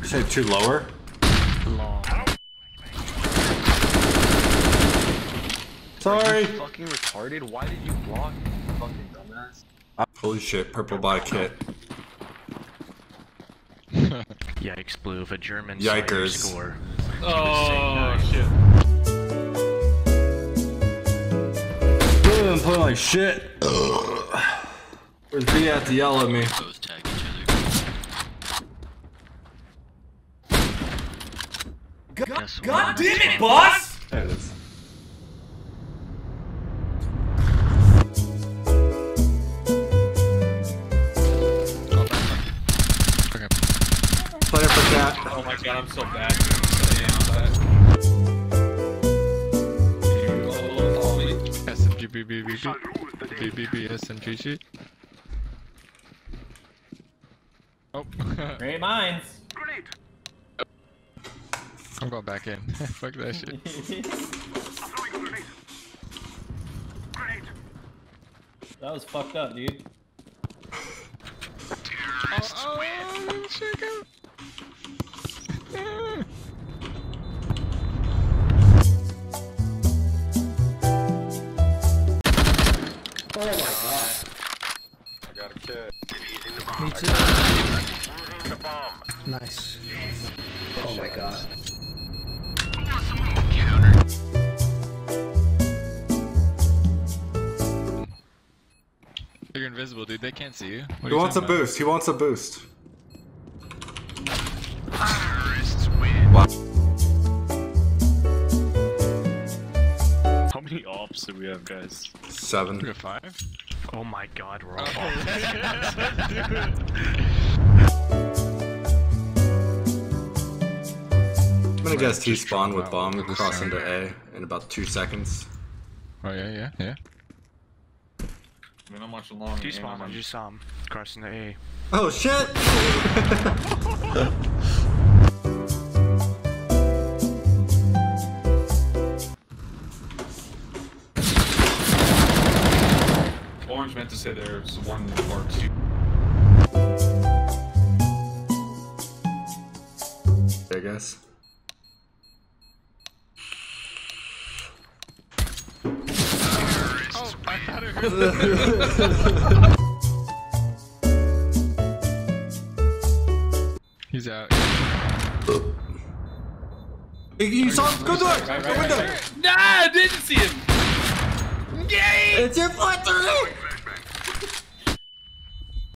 Say two lower. Long. Sorry. Are you fucking retarded? Why did you block? You fucking dumbass. Holy shit! Purple body kit. Yikes, Blue, if a German Yikers. score. Oh shit. I'm playing like shit. Where's B at to yell at me? Both tag each other. God damn it, boss! There it is. Player for cat. Oh my god, I'm so bad. SMG. Oh. Great minds. I'm going back in. Fuck that shit. That was fucked up, dude. Oh, check out. Oh my god. I got a kid. Me too. Nice. Oh my god. You're invisible, dude. They can't see you. He wants a boost. He wants a boost. Wow. How many ops do we have, guys? 7. 5? Oh my god, we're all I'm gonna guess T spawn with bomb cross into A in about 2 seconds. Oh yeah. I mean, I'm watching long. T-spawn, I just saw him crossing the A. Oh shit! Orange meant to say there's 1 or 2. I guess. Oh, I thought it He's out. You saw him? Go do it! Right. Go window! Nah, I didn't see him! Yay! It's your foot!